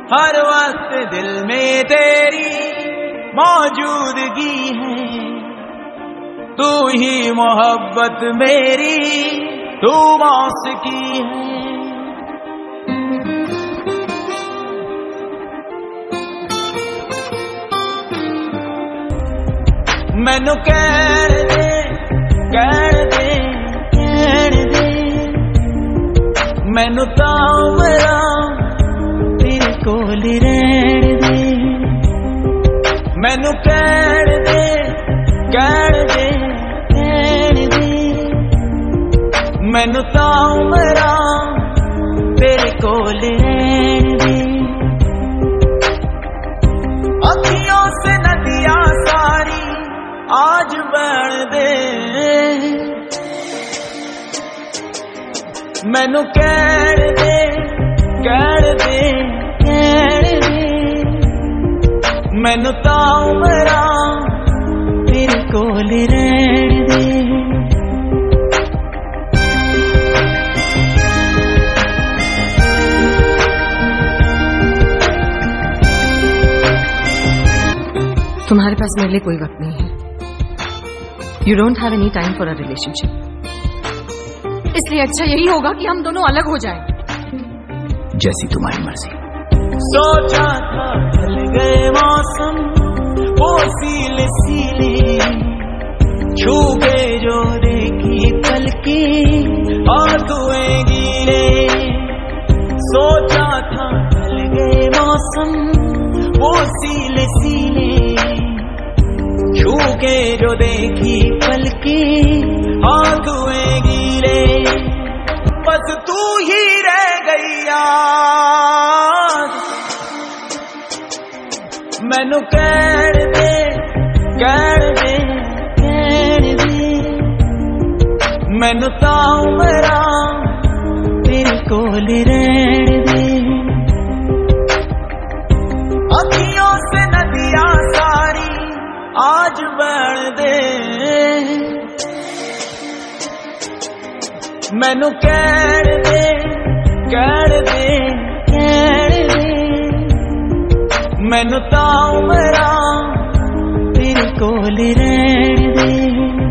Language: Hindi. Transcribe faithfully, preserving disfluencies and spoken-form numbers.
हर वक्त दिल में तेरी मौजूदगी है। तू ही मोहब्बत मेरी, तू मौसिकी है। मैनू कहण दे, कहण दे, कहण दे, मैनू तां उमरां तेरे कोल रहण दे। मैनू कहण दे, कहण दे, कहण दे, मैनू तां उमरां तेरे कोल रहण दे। अखियों से नदियां सारी आज बहण दे। मैनू कहण दे, कहण दे, कहण दे, मैनू तां उमरां तेरे कोल रहण दे। तुम्हारे पास मेरे लिए कोई वक्त नहीं है। You don't have any time for a relationship. इसलिए अच्छा यही होगा कि हम दोनों अलग हो जाएं। जैसी तुम्हारी मर्जी। सोचा था ढल गए मौसम वो सीले सीले, छू गए जो देखी पलके और हुए गीले। सोचा था ढल गए मौसम वो सीले सीले, छू के जो देखी पलके आंख हुए गीले। बस तू ही रह गई याद। मैनू कहण दे, कहण दे, कहण दे, मैनू तां उमरां तेरे कोल रहण दे। अखियों से नदियां सारी आज बहण दे। मैनू कहण दे, कहण दे, कहण दे, मैनू तां उमरां तेरे कोल रहण दे।